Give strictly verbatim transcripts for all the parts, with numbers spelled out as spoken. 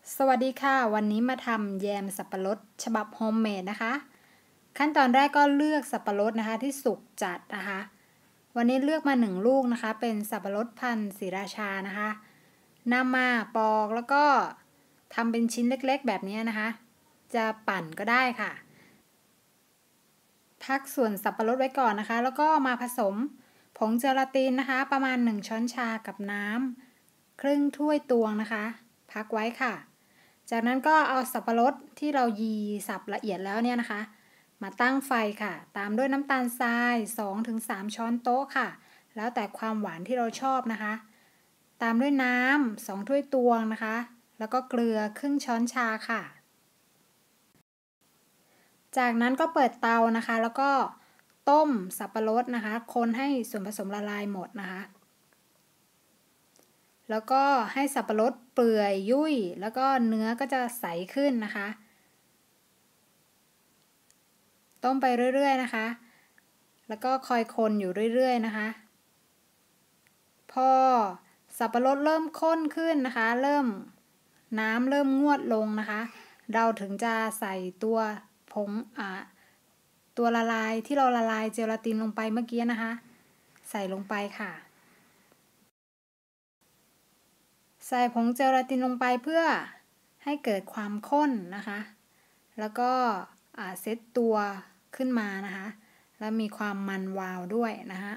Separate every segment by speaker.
Speaker 1: สวัสดีค่ะวันนี้มาทำแยมสับปะรดฉบับโฮมเมดนะคะขั้นตอนแรกก็เลือกสับปะรดนะคะที่สุกจัดนะคะวันนี้เลือกมาหนึ่งลูกนะคะเป็นสับปะรดพันธุ์ศรีราชานะคะนำมาปอกแล้วก็ทำเป็นชิ้นเล็กๆแบบนี้นะคะจะปั่นก็ได้ค่ะพักส่วนสับปะรดไว้ก่อนนะคะแล้วก็มาผสมผงเจลาตินนะคะประมาณหนึ่งช้อนชากับน้ำครึ่งถ้วยตวงนะคะพักไว้ค่ะจากนั้นก็เอาสับปะรดที่เรายีสับละเอียดแล้วเนี่ยนะคะมาตั้งไฟค่ะตามด้วยน้ำตาลทราย สองถึงสาม ช้อนโต๊ะค่ะแล้วแต่ความหวานที่เราชอบนะคะตามด้วยน้ำสองถ้วยตวงนะคะแล้วก็เกลือครึ่งช้อนชาค่ะจากนั้นก็เปิดเตานะคะแล้วก็ต้มสับปะรดนะคะคนให้ส่วนผสมละลายหมดนะคะแล้วก็ให้สับปะรดเปื่อยยุ่ยแล้วก็เนื้อก็จะใสขึ้นนะคะต้มไปเรื่อยๆนะคะแล้วก็คอยคนอยู่เรื่อยๆนะคะพอสับปะรดเริ่มข้นขึ้นนะคะเริ่มน้ำเริ่มงวดลงนะคะเราถึงจะใส่ตัวผงอ่าตัวละลายที่เราละลายเจลาตินลงไปเมื่อกี้นะคะใส่ลงไปค่ะใส่ผงเจลาตินลงไปเพื่อให้เกิดความข้นนะคะแล้วก็เซตตัวขึ้นมานะคะแล้วมีความมันวาวด้วยนะคะ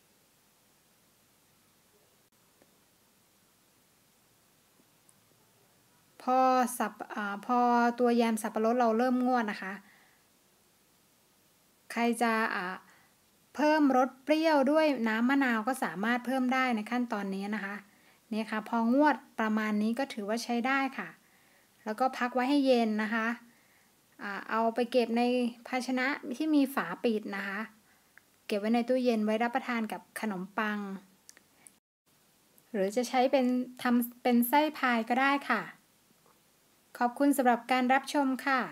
Speaker 1: พอสับอพอตัวแยมสับปะรดเราเริ่มงวดนะคะใครจะเพิ่มรสเปรี้ยวด้วยน้ำมะนาวก็สามารถเพิ่มได้ในขั้นตอนนี้นะคะนี่ค่ะพองวดประมาณนี้ก็ถือว่าใช้ได้ค่ะแล้วก็พักไว้ให้เย็นนะคะเอาไปเก็บในภาชนะที่มีฝาปิดนะคะเก็บไว้ในตู้เย็นไว้รับประทานกับขนมปังหรือจะใช้เป็นทำเป็นไส้พายก็ได้ค่ะขอบคุณสำหรับการรับชมค่ะ